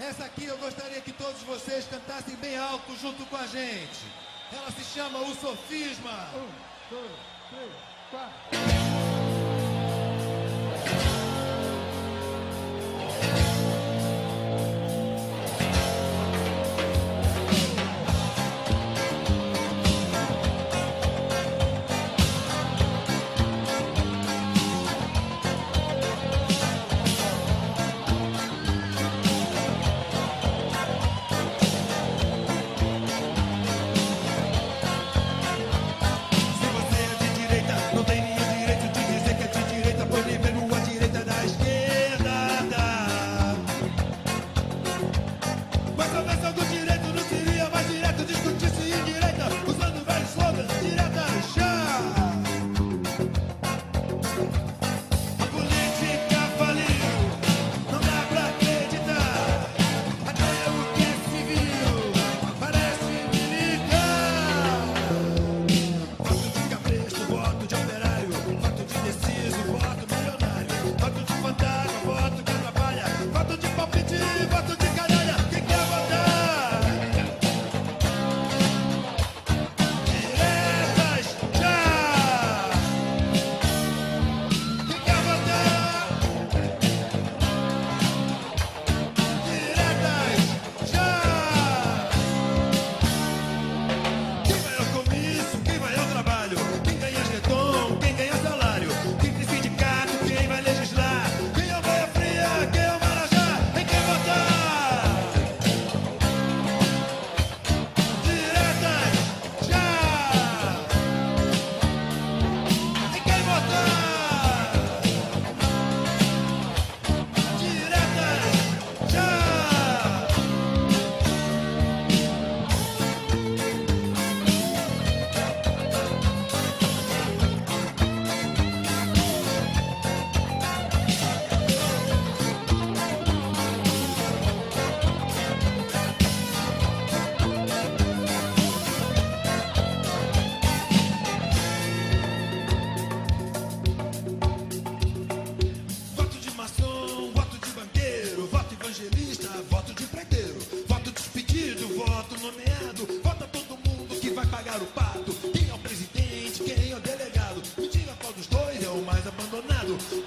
Essa aqui eu gostaria que todos vocês cantassem bem alto junto com a gente. Ela se chama O Sofisma. 1, 2, 3, 4. Voto de preteiro, voto despedido, voto nomeado. Vota todo mundo que vai pagar o pato. Quem é o presidente, quem é o delegado? Me diga qual dos dois é o mais abandonado.